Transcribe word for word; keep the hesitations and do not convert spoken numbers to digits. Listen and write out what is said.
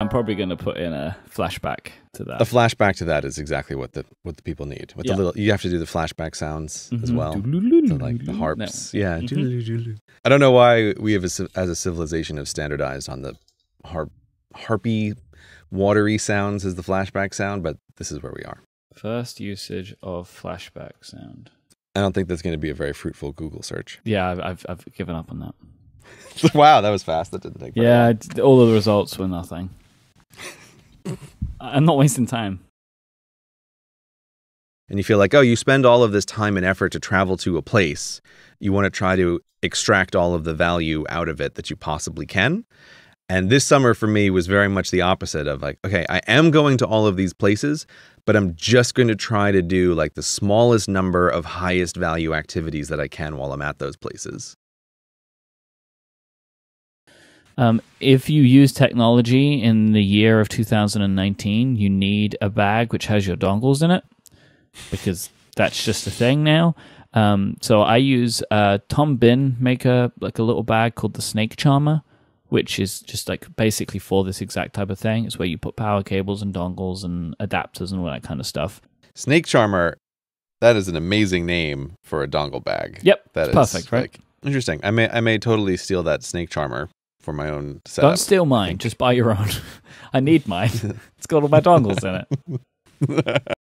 probably going to put in a flashback to that. A flashback to that is exactly what the what the people need. With Yeah. the little, you have to do the flashback sounds Mhm. as well. Doodle-loo-loo-loo. So like the harps. No. Yeah. Mhm. doodle-loo-loo-loo. I don't know why we have, a, civ- as a civilization, have standardized on the harp, harpy, watery sounds as the flashback sound, but this is where we are. First usage of flashback sound. I don't think that's going to be a very fruitful Google search. Yeah, I've I've, I've given up on that. Wow, that was fast. That didn't take very Yeah, long. it's- all of the results were nothing. I'm not wasting time. And you feel like, oh, you spend all of this time and effort to travel to a place. You want to try to extract all of the value out of it that you possibly can. And this summer for me was very much the opposite of like, okay, I am going to all of these places, but I'm just going to try to do like the smallest number of highest value activities that I can while I'm at those places. Um, if you use technology in the year of two thousand nineteen, you need a bag which has your dongles in it, because that's just a thing now. Um, so I use uh, Tom Bin make a like a little bag called the Snake Charmer, which is just like basically for this exact type of thing. It's where you put power cables and dongles and adapters and all that kind of stuff. Snake Charmer, that is an amazing name for a dongle bag. Yep, That it's is perfect, right? like, interesting. I may I may totally steal that Snake Charmer for my own setup. Don't steal mine, just buy your own. I need mine. It's got all my dongles in it.